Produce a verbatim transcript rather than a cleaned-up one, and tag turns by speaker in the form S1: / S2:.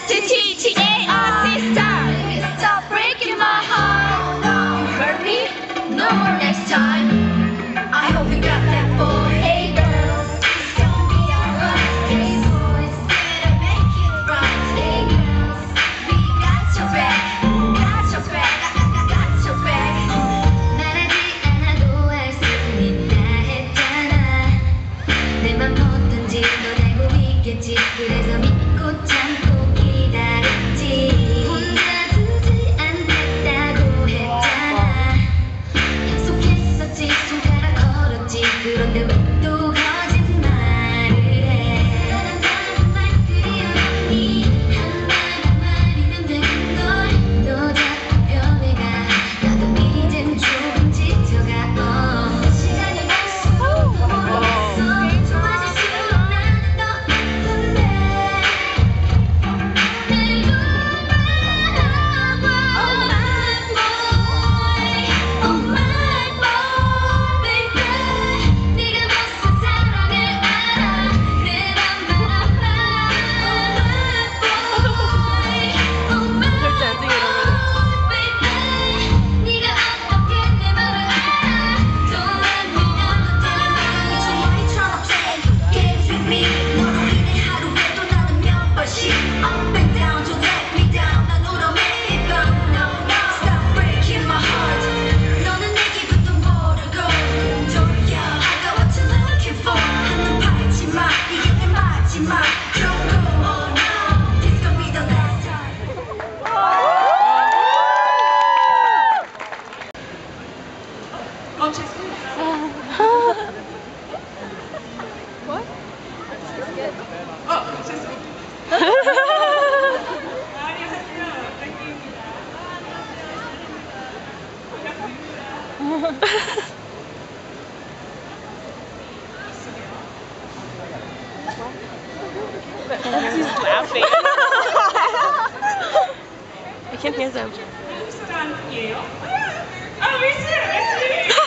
S1: T T T A R sister. Stop breaking my heart. You hurt me, no more next time. I hope you got that boy. Hey girls, it's gonna be alright. Hey boys, better make it right. Hey girls, we got your back. Got your back. Got your back. 말하지 않아도 알 수 있다 했잖아. 내 맘 어떤지 넌 알고 있겠지. 그래서 믿고 참고 기다렸지. 혼자 두지 않겠다고 했잖아. 약속했었지. 손가락 걸었지. 그런데 왜 또 거짓말을 해. 나는 다른 말들이 없니. 한말 한마디면 되는 걸. 너 자꾸 변해가. 나도 이젠 조금 지쳐가. 어. 시간이 갈수록 더 모르겠어. 좋아질수록 나는 더 예쁜데. 날 돌아봐. Oh my boy, oh my boy, baby. 네가 무슨 사랑을 알아. 내 맘만 알아. Oh my boy, oh my boy, baby. 네가 어떻게 내 맘을 알아. Don't let me down. 이제 머리처럼 play games with me. 너로 인해 하루에도 나는 몇 번씩 up and down. Don't let me down. 난 울어 매일 밤. No, no, stop breaking my heart. 너는 내 기분도 모르고 돌려. I got what you're looking for. 한눈 팔지 마. 이게 내 마지막 경고. Oh no, this gon' be the last time.
S2: She's laughing. I can hear them.
S3: Oh, me too.